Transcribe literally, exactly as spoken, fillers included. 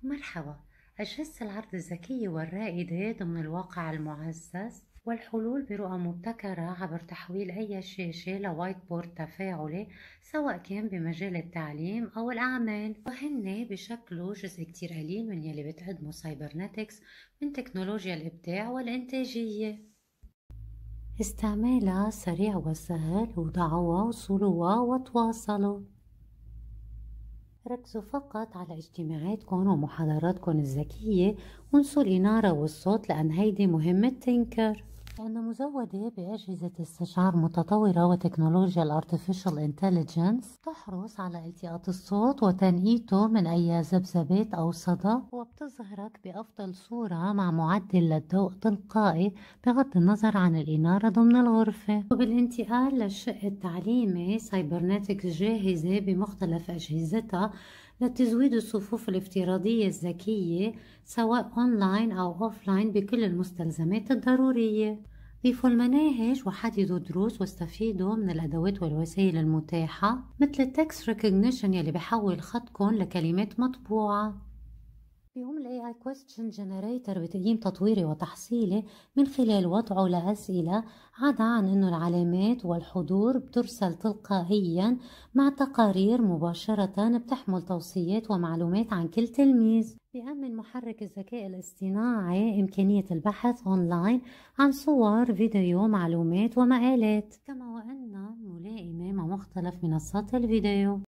مرحبا. أجهزة العرض الذكية والرائدة ضمن الواقع المعزز والحلول برؤى مبتكرة عبر تحويل أي شاشة لوايت بورد تفاعلي، سواء كان بمجال التعليم أو الأعمال، وهن بشكله جزء كتير قليل من يلي بتقدمه سايبرنتكس من تكنولوجيا الإبداع والإنتاجية. استعمالها سريع وسهل، ودعوا وصلوا وتواصلوا. ركزوا فقط على اجتماعاتكم ومحاضراتكم الذكية، وانسوا الإنارة والصوت، لأن هيدي مهمة تنكر، لأنها مزودة بأجهزة استشعار متطورة وتكنولوجيا الارتفيشال انتليجنس تحرص على التقاط الصوت وتنقيته من أي ذبذبات أو صدى، وبتظهرك بأفضل صورة مع معدل للضوء تلقائي بغض النظر عن الإنارة ضمن الغرفة. وبالانتقال للشق التعليمي، سايبرنتكس جاهزة بمختلف أجهزتها لتزويد الصفوف الافتراضية الذكية سواء أونلاين أو أوفلاين بكل المستلزمات الضرورية. ضيفوا المناهج وحددوا دروس، واستفيدوا من الأدوات والوسائل المتاحة مثل التكست ريكوجنيشن يلي بحول خطكم لكلمات مطبوعة. بيقوم ال إيه آي Question Generator بتقييم تطويري وتحصيلي من خلال وضعه لأسئلة، عدا عن أنه العلامات والحضور بترسل تلقائيا مع تقارير مباشرة بتحمل توصيات ومعلومات عن كل تلميذ. بيأمن محرك الذكاء الاصطناعي إمكانية البحث أونلاين عن صور، فيديو، معلومات ومقالات، كما وأنه ملائمة مع مختلف منصات الفيديو.